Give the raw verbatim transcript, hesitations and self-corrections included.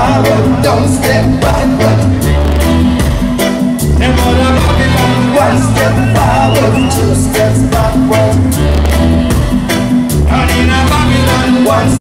forward, don't step backward. Never walking on one step forward, two steps